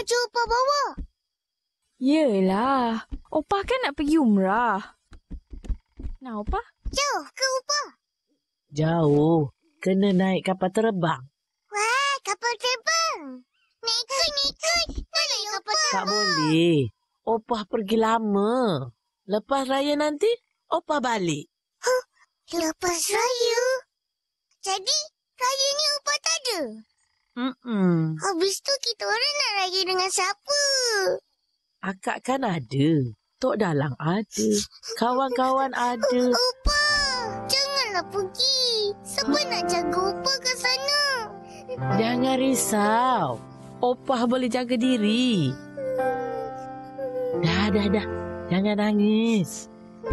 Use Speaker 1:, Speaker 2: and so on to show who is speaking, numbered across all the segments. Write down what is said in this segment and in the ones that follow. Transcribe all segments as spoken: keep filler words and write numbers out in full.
Speaker 1: baju Opa bawa?
Speaker 2: Yelah, Opa kan nak pergi umrah. Nah, Opa?
Speaker 1: Jauh ke Opa?
Speaker 3: Jauh. Kena naik kapal terbang.
Speaker 1: Wah, kapal terbang. Nak ikut, nak ikut. Nak naik kapal terbang.
Speaker 3: Tak boleh. Opah pergi lama. Lepas raya nanti, Opah balik.
Speaker 1: Huh? Lepas raya? Jadi, raya ni Opa tak ada?
Speaker 3: Mm-mm.
Speaker 1: Habis tu kita orang nak raya dengan siapa?
Speaker 3: Akak kan ada. Tok Dalang ada. Kawan-kawan ada.
Speaker 1: Opa, janganlah pergi. Siapa nak jaga Opa kat sana?
Speaker 3: Jangan risau. Opah boleh jaga diri. Dah, dah, dah. Jangan nangis.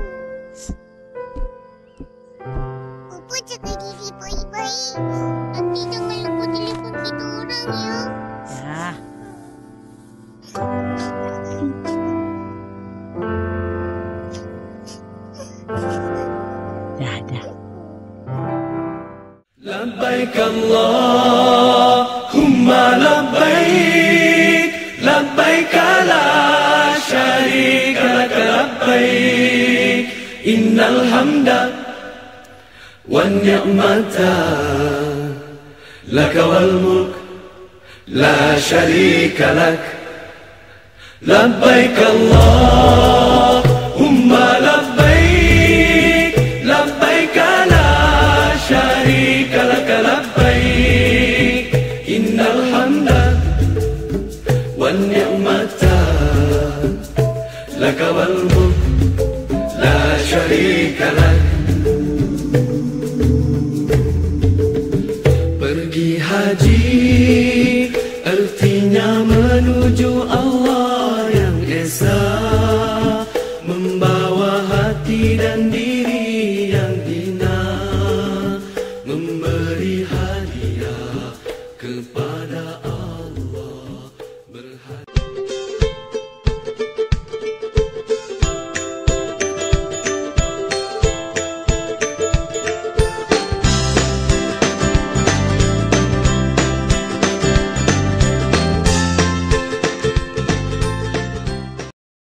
Speaker 1: Opa jaga diri baik-baik. Nanti jangan lupa telefon kita orang ya.
Speaker 3: Dah. Dah, dah.
Speaker 4: Labbaik Allahumma labbaik, labbaik la syarika lak labbaik, innal hamda wan ni'mata lak wal mulk la syarika lak. Labbaik Allahumma labbaik, labbaik la syarika lak labbaik, innal hamda wan ni'mata lak wal mulk la syarika lak.